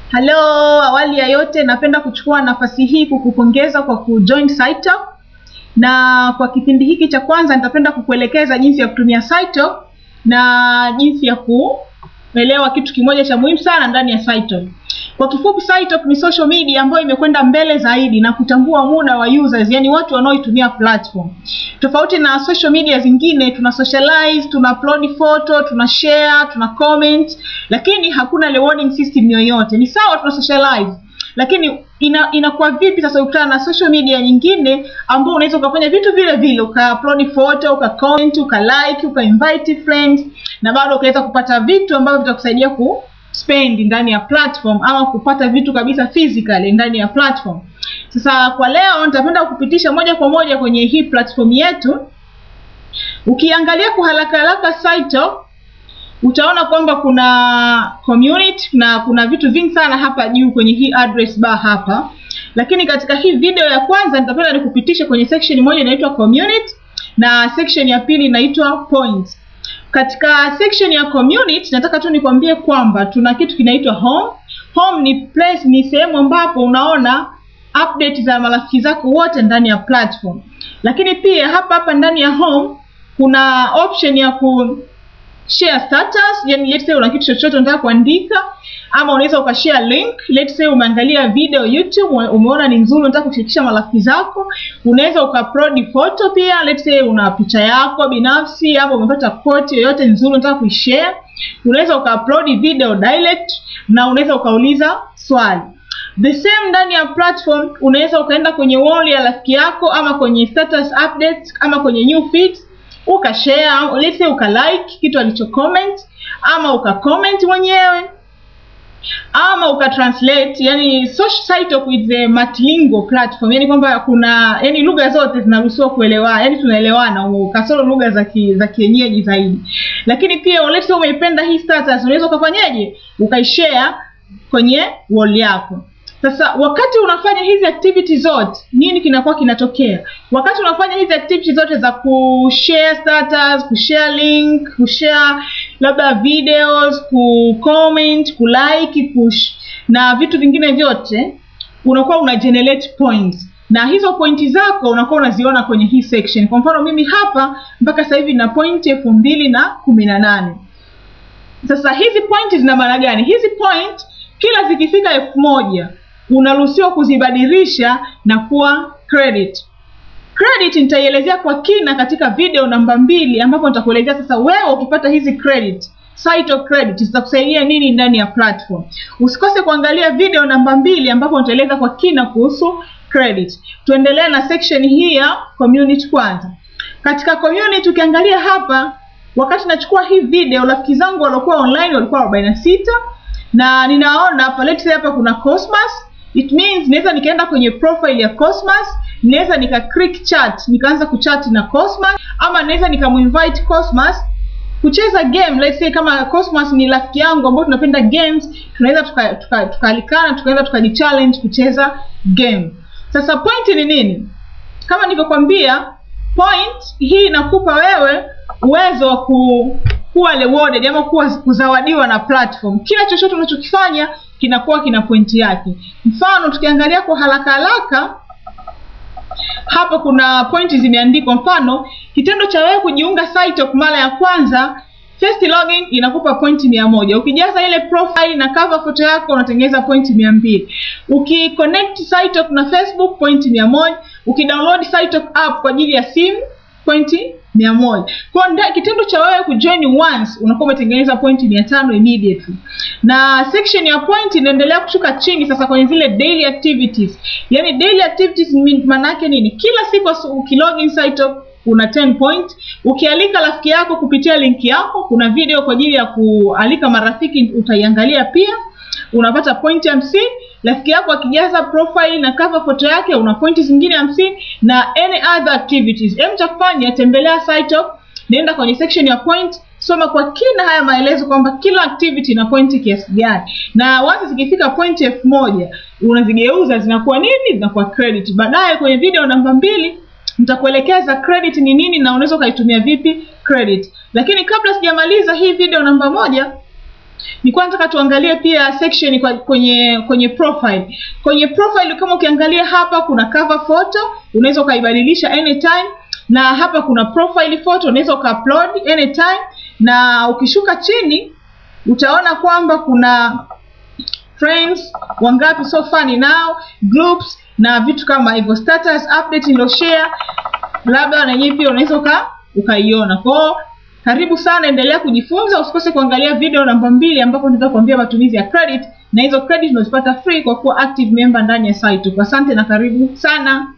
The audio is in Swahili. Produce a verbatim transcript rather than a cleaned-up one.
Hello, awali ya yote napenda kuchukua nafasi hii kukupongeza kwa kujoin SciTalk. Na kwa kipindi hiki cha kwanza nitapenda kukuelekeza jinsi ya kutumia SciTalk na jinsi ya kuelewa kitu kimoja cha muhimu sana ndani ya SciTalk. Kwa kifupi, SciTalk ni social media ambayo imekwenda mbele zaidi na kutambua muda wa users, yani watu wanaoitumia platform. Tofauti na social media zingine, tuna socialize, tuna upload photo, tuna share, tuna comment, lakini hakuna rewarding system yoyote. Ni sawa tuna socialize, lakini ina inakuwa vipi sasa ukutana na social media nyingine ambao unaweza ukafanya vitu vile vile, uka upload photo, uka comment, uka like, uka invite friends, na bado ukaweza kupata vitu ambavyo vitakusaidia ku spend ndani ya platform ama kupata vitu kabisa physically ndani ya platform. Sasa kwa leo nitapenda kukupitisha moja kwa moja kwenye hii platform yetu. Ukiangalia kwa haraka haraka SciTalk, utaona kwamba kuna community na kuna vitu vingi sana hapa juu kwenye hii address bar hapa. Lakini katika hii video ya kwanza nitapenda nikupitishe kwenye section moja inaitwa community na section ya pili inaitwa points. Katika section ya community nataka tu nikwambie kwamba tuna kitu kinaitwa home. Home ni place, ni sehemu ambapo unaona update za marafiki zako wote ndani ya platform. Lakini pia hapa hapa ndani ya home kuna option ya ku share status, yani let's say una kitu chochote unataka kuandika ama unaweza ukashare link. Let's say umeangalia video YouTube, umeona ni nzuri, unataka kushirikisha marafiki zako, unaweza ukaupload photo pia. Let's say una picha yako binafsi hapo, umepata quote yoyote nzuri unataka kuishare, unaweza ukaupload video direct na unaweza ukauliza swali. The same ndani ya platform unaweza ukaenda kwenye wall ya rafiki yako ama kwenye status updates ama kwenye new feeds, ukashare, let's say ukalike kitu alicho comment ama ukacomment mwenyewe ama ukatranslate. Yani social SciTalk with the multilingual platform, yani kwamba kuna yani lugha zote zinaruhusiwa kuelewa, yani tunaelewana kasoro lugha za ki, za kienyeji zaidi. Lakini pia let's say umeipenda hii status, unaweza ukafanyaje, ukaishare kwenye wall yako. Sasa wakati unafanya hizi activities zote, nini kinakuwa kinatokea? Wakati unafanya hizi activities zote za kushare status, kushare link, kushare labda videos, kucomment, kulike, push na vitu vingine vyote, unakuwa una generate points. Na hizo pointi zako unakuwa unaziona kwenye hii section. Kwa mfano mimi hapa mpaka sasa hivi na point elfu mbili na kumi na nane. Sasa hizi points zina maana gani? Hizi point kila zikifika elfu moja unaruhusiwa kuzibadilisha na kuwa credit. Credit nitaielezea kwa kina katika video namba mbili, ambapo nitakuelezea sasa wewe ukipata hizi credit, SciTalk credit zitakusaidia nini ndani ya platform. Usikose kuangalia video namba mbili ambapo nitaeleza kwa kina kuhusu credit. Tuendelee na section hii ya community kwanza. Katika community ukiangalia hapa, wakati nachukua hii video rafiki zangu walikuwa online walikuwa arobaini na sita, na ninaona hapa let's say hapa kuna Cosmas. It means naweza nikaenda kwenye profile ya Cosmas, naweza nika click chat, nikaanza kuchat na Cosmas, ama naweza nikamuinvite Cosmas kucheza game. Let's say kama Cosmas ni rafiki yangu ambao tunapenda games, tunaweza tukalikana tuka, tuka tukaanza tukajichallenge kucheza game. Sasa point ni nini? Kama nilivyokuambia, point hii inakupa wewe uwezo wa ku kuwa rewarded ama kuwa kuzawadiwa na platform. Kila chochote unachokifanya kinakuwa kina pointi yake. Mfano tukiangalia kwa haraka haraka, hapa kuna pointi zimeandikwa. Mfano kitendo cha wewe kujiunga SciTalk mara ya kwanza, first login inakupa pointi mia moja. Ukijaza ile profile na cover photo yako unatengeneza pointi mia mbili. Ukiconnect SciTalk na Facebook pointi mia moja. Ukidownload SciTalk app kwa ajili ya simu pointi mia moja. Kwa nda, kitendo cha wewe kujoin once unakuwa umetengeneza pointi mia tano immediately. Na section ya point inaendelea kushuka chini sasa kwenye zile daily activities. Yani daily activities maana yake nini? Kila siku ukilogin SciTalk una ten point. Ukialika rafiki yako kupitia link yako, kuna video kwa ajili ya kualika marafiki utaiangalia pia, unapata point hamsini. Rafiki yako akijaza profile na cover photo yake una pointi zingine hamsini. Na any other activities. Hem cha kufanya, tembelea SciTalk, nenda kwenye section ya point, soma kwa kina haya maelezo kwamba kila activity ina pointi kiasi gani. Na once zikifika pointi elfu moja unazigeuza zinakuwa nini? Zinakuwa credit. Baadaye kwenye video namba mbili nitakuelekeza credit ni nini na unaweza ukaitumia vipi credit. Lakini kabla sijamaliza hii video namba moja, Ni kwanza katuangalie pia section kwa, kwenye kwenye profile. Kwenye profile kama ukiangalia hapa kuna cover photo, unaweza ukaibadilisha anytime, na hapa kuna profile photo unaweza ukaupload anytime, na ukishuka chini utaona kwamba kuna friends wangapi so far ni nao, groups na vitu kama hivyo, status update ndio share, labda na nyinyi pia unaweza uka ukaiona. Kwa karibu sana, endelea kujifunza, usikose kuangalia video namba mbili ambapo nitakwambia matumizi ya credit, na hizo credit unazipata free kwa kuwa active member ndani ya site. Asante na karibu sana.